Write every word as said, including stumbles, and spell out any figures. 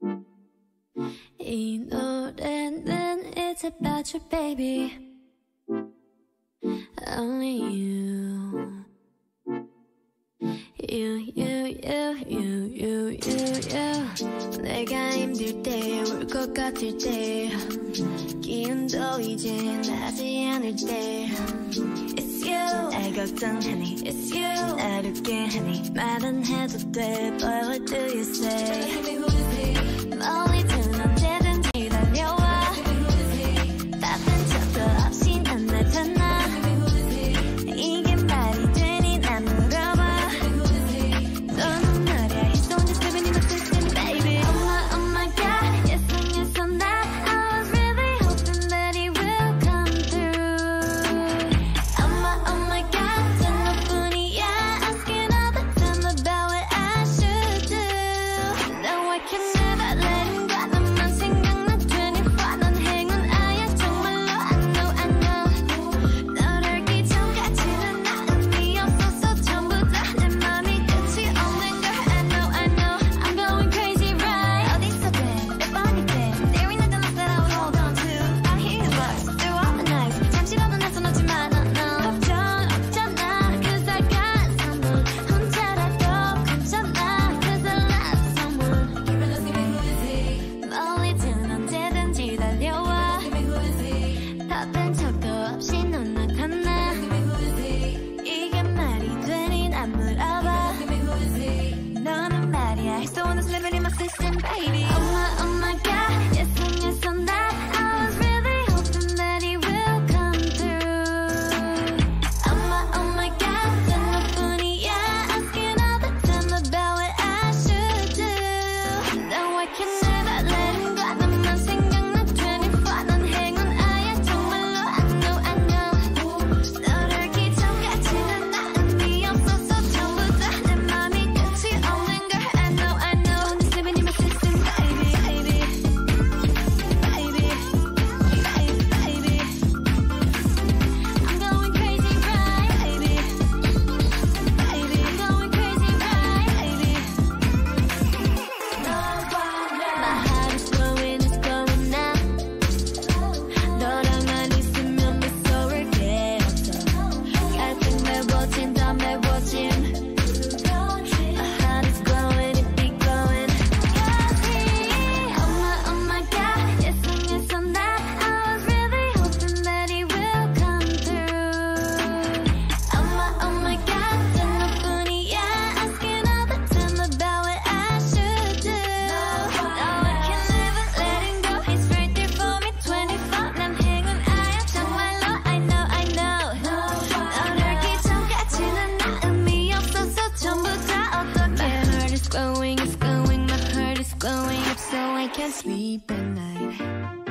이 노래는 It's about you baby Only you You, you, you, you, you, you, you 내가 힘들 때 울 것 같을 때 기운도 이제 나지 않을 때 It's you 날 걱정하니 It's you 날 웃게 하니 말은 해도 돼 But what do you say 멀리든 언제든지 달려와 바쁜 척도 없이 난 나타나 이게 말이 되니 난 물어봐 너는 말야 He's the one that's living in my system baby Oh my, oh my god Yes and yes on that I was really hoping that he will come through Oh my, oh my god 단 너뿐이야 Asking all the time about what I should do No I can never let him go 너만 생각나 twenty-four 넌 행운아야 정말로 I know I know 널 알기 전까지는 나 의미 없었어 전부 다 내 맘이 끝이 없는 걸 I know I know I'm going crazy right 어디서든 몇 번이든 There ain't nothing else that I would hold on to I hear your voice through all the nights 잠시라도 날 써놓지만 no, no 걱정 없잖아 Cause I got someone 혼자라도 괜찮아 Cause I love someone Give me who is he 멀리든 언제든지 달려와 바쁜 척도 없이 넌 나타나 이게 말이 되니 난 물어봐 너는 말이야 He's the one that's living in my system baby Oh my, oh my god Yes and yes on that I was really hoping that he will come through Oh my, oh my god 단 너뿐이야 Asking all the time about what I should do No I can never let him go 너만 생각나 twenty-four 넌 행운아야 정말로 I know I know 널 알기 전까지는 나 의미 없었어 전부 다 내 맘이 끝이 없는 걸 I know I know He's living in my system baby baby baby baby baby I'm going crazy right baby baby I'm going crazy right baby My heart is going it's going now 너랑만 있으면 미소를 깨웠어 갈등 매워진 더 매워진 My heart is glowing it be glowing Oh my oh my god Yes and yes on that I was really hoping that he will come through Oh my oh my god 단 너뿐이야 Asking all the time about what I should do No I can never let him go He's right there for me twenty-four 난 행운아야 정말로 I know I know 널 알기 전까지는 나 의미 없었어 전부 다 어떡해 My heart is glowing it's glowing My heart is glowing up so I can't sleep at night